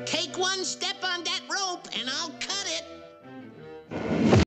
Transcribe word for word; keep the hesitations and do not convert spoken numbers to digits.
Take one step on that rope, and I'll